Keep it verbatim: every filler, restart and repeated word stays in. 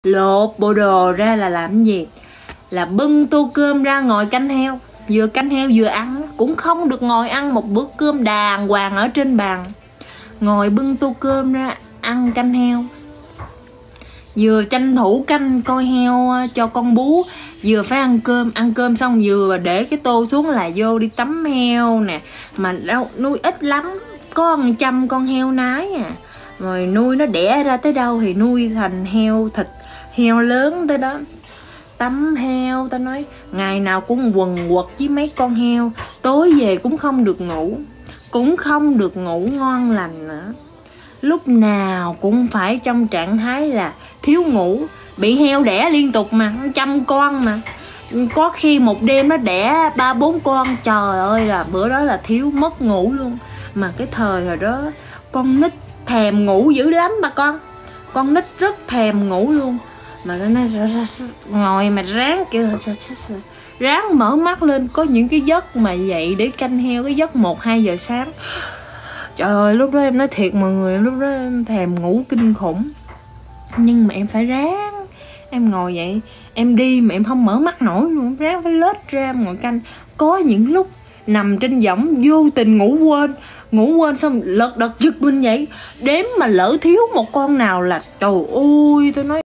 Lột bộ đồ ra là làm gì? Là bưng tô cơm ra ngồi canh heo. Vừa canh heo vừa ăn. Cũng không được ngồi ăn một bữa cơm đàng hoàng ở trên bàn. Ngồi bưng tô cơm ra ăn canh heo. Vừa tranh thủ canh coi heo cho con bú, vừa phải ăn cơm. Ăn cơm xong vừa để cái tô xuống là vô đi tắm heo nè. Mà đâu nuôi ít lắm, có một trăm con heo nái à. Rồi nuôi nó đẻ ra tới đâu thì nuôi thành heo thịt, heo lớn tới đó. Tắm heo, ta nói ngày nào cũng quần quật với mấy con heo. Tối về cũng không được ngủ, cũng không được ngủ ngon lành nữa. Lúc nào cũng phải trong trạng thái là thiếu ngủ. Bị heo đẻ liên tục mà, trăm con mà. Có khi một đêm nó đẻ ba bốn con. Trời ơi, là bữa đó là thiếu mất ngủ luôn. Mà cái thời hồi đó con nít thèm ngủ dữ lắm bà con. Con nít rất thèm ngủ luôn. Mà nó nói ngồi mà ráng kiểu ráng mở mắt lên. Có những cái giấc mà dậy để canh heo, cái giấc một hai giờ sáng. Trời ơi, lúc đó em nói thiệt mọi người, lúc đó em thèm ngủ kinh khủng. Nhưng mà em phải ráng. Em ngồi vậy, em đi mà em không mở mắt nổi luôn. Em ráng phải lết ra em ngồi canh. Có những lúc nằm trên võng vô tình ngủ quên. Ngủ quên xong lật đật giật mình vậy. Đếm mà lỡ thiếu một con nào là trời ơi, tôi nói